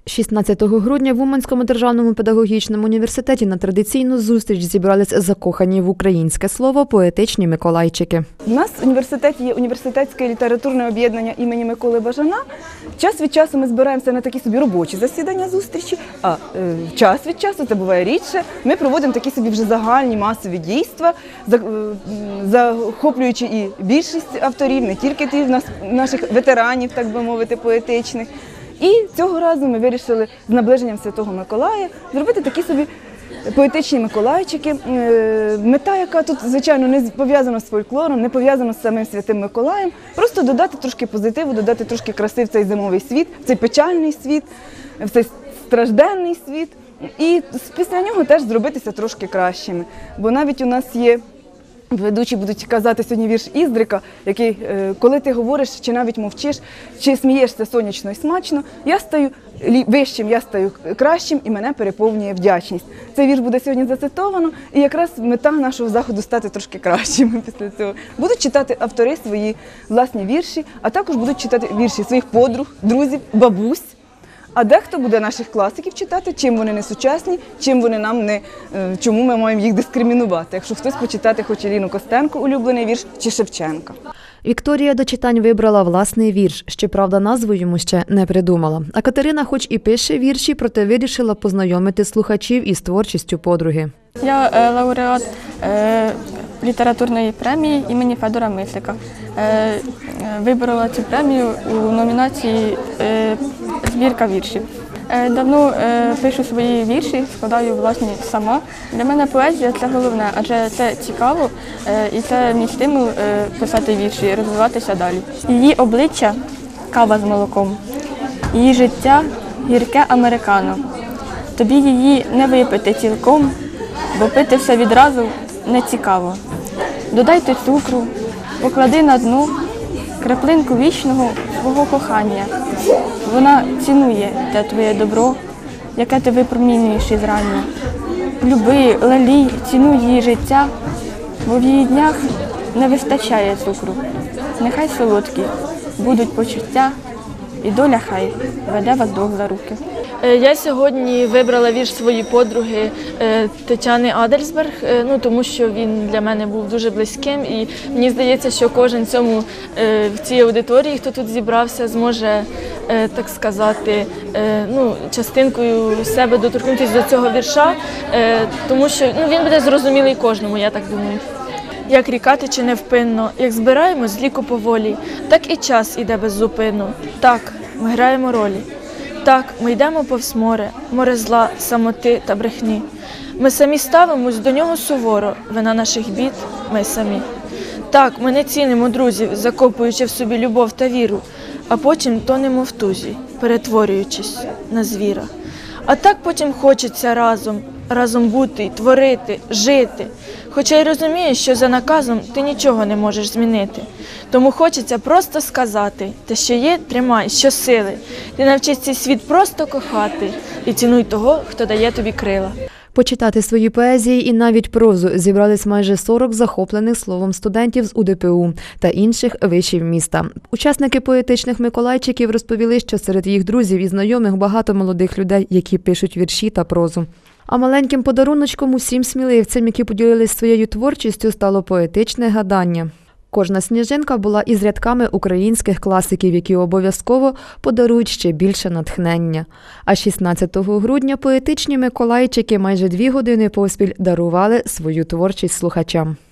16 грудня в Уманському державному педагогічному університеті на традиційну зустріч зібрались закохані в українське слово поетичні миколайчики. У нас в університеті є університетське літературне об'єднання імені Миколи Бажана. Час від часу ми збираємося на такі собі робочі засідання зустрічі, а час від часу, це буває рідше, ми проводимо такі собі вже загальні масові дійства, захоплюючи і більшість авторів, не тільки ті наших ветеранів, так би мовити, поетичних. І цього разу ми вирішили з наближенням Святого Миколая зробити такі собі поетичні миколайчики. Мета, яка тут, звичайно, не пов'язана з фольклором, не пов'язана з самим Святим Миколаєм, просто додати трошки позитиву, додати трошки краси в цей зимовий світ, в цей печальний світ, в цей стражденний світ. І після нього теж зробитися трошки кращими. Бо навіть у нас є ведучі будуть казати сьогодні вірш Іздрика, який, коли ти говориш, чи навіть мовчиш, чи смієшся сонячно і смачно, я стаю вищим, я стаю кращим і мене переповнює вдячність. Цей вірш буде сьогодні зацитовано, і якраз мета нашого заходу стати трошки кращими після цього. Будуть читати автори свої власні вірші, а також будуть читати вірші своїх подруг, друзів, бабусь. А дехто буде наших класиків читати, чим вони не сучасні, чим вони нам не, чому ми маємо їх дискримінувати. Якщо хтось почитати хоче Ліну Костенко, улюблений вірш, чи Шевченка. Вікторія до читань вибрала власний вірш, щоправда, назву йому ще не придумала. А Катерина хоч і пише вірші, проте вирішила познайомити слухачів із творчістю подруги. Я лауреат літературної премії імені Федора Мислика. Виборола цю премію у номінації «Збірка віршів». Давно пишу свої вірші, складаю власні сама. Для мене поезія – це головне, адже це цікаво і це мій стимул писати вірші, розвиватися далі. Її обличчя – кава з молоком, її життя – гірке американо. Тобі її не випити цілком, бо пити все відразу не цікаво. Додайте цукру, поклади на дно краплинку вічного свого кохання. Вона цінує те твоє добро, яке ти випромінюєш із рання. Люби, лелій, цінуй її життя, бо в її днях не вистачає цукру. Нехай солодкі будуть почуття, і доля хай веде вас двох за руки. Я сьогодні вибрала вірш своєї подруги Тетяни Адельсберг, тому що він для мене був дуже близьким. І мені здається, що кожен в цій аудиторії, хто тут зібрався, зможе, так сказати, частинкою себе доторкнутися до цього вірша, тому що він буде зрозумілий кожному, я так думаю. Як ріка тече невпинно, як збираємо з ліку поволі, так і час іде беззупинно. Так, ми граємо ролі. Так, ми йдемо повз море зла, самоти та брехні. Ми самі ставимось до нього суворо, вина наших бід – ми самі. Так, ми не цінимо друзів, закопуючи в собі любов та віру, а потім тонемо в тузі, перетворюючись на звіра. А так потім хочеться разом бути, творити, жити. Хоча й розумієш, що за наказом ти нічого не можеш змінити. Тому хочеться просто сказати, те, що є, тримай, що сили. Ти навчись цей світ просто кохати і цінуй того, хто дає тобі крила. Почитати свої поезії і навіть прозу зібрались майже 40 захоплених словом студентів з УДПУ та інших вишів міста. Учасники поетичних миколайчиків розповіли, що серед їх друзів і знайомих багато молодих людей, які пишуть вірші та прозу. А маленьким подаруночком усім сміливцям, які поділились своєю творчістю, стало поетичне гадання. Кожна сніжинка була із рядками українських класиків, які обов'язково подарують ще більше натхнення. А 16 грудня поетичні миколайчики майже 2 години поспіль дарували свою творчість слухачам.